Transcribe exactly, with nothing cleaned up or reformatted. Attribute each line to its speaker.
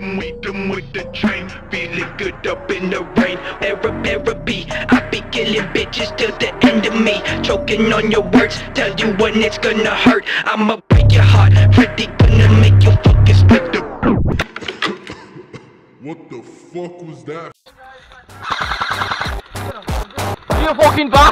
Speaker 1: them, meet them with the train. Feeling good up in the rain. Therapy, I be killing bitches till the end of me. Choking on your words, tell you when it's gonna hurt. I'ma break your heart, pretty gonna make you fucking split the.
Speaker 2: What the fuck was that?
Speaker 3: You fucking bastard!